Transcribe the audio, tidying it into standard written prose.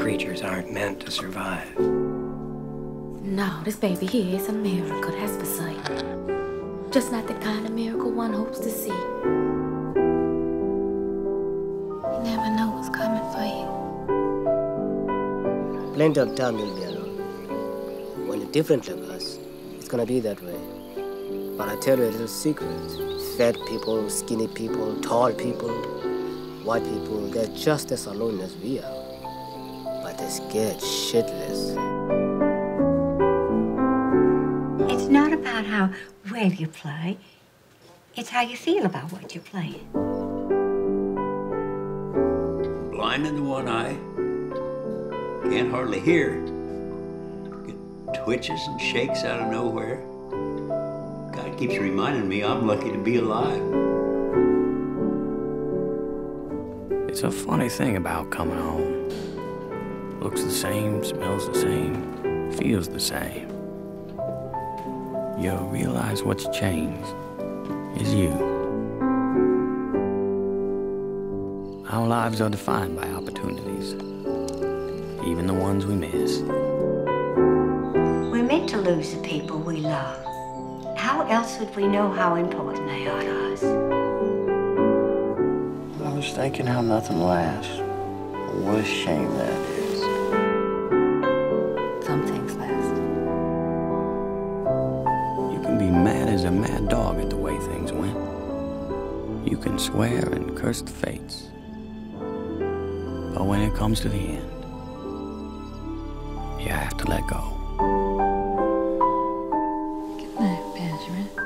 creatures aren't meant to survive. No, this baby here is a miracle, that's for certain. Just not the kind of miracle one hopes to see. You never know what's coming for you. Plenty of time you'll be alone. When you're different like us, it's gonna be that way. But I tell you a little secret. Fat people, skinny people, tall people, white people, they're just as alone as we are. But they're scared shitless. It's not about how well you play. It's how you feel about what you're playing. Blind in the one eye. Can't hardly hear. Get twitches and shakes out of nowhere. God keeps reminding me I'm lucky to be alive. It's a funny thing about coming home. Looks the same, smells the same, feels the same. You realize what's changed is you. Our lives are defined by opportunities, even the ones we miss. We're meant to lose the people we love. How else would we know how important they are to us? I was thinking how nothing lasts. What a shame that is. Some things last. You can be mad as a mad dog at the way things went. You can swear and curse the fates. But when it comes to the end, you have to let go. Good night, Benjamin.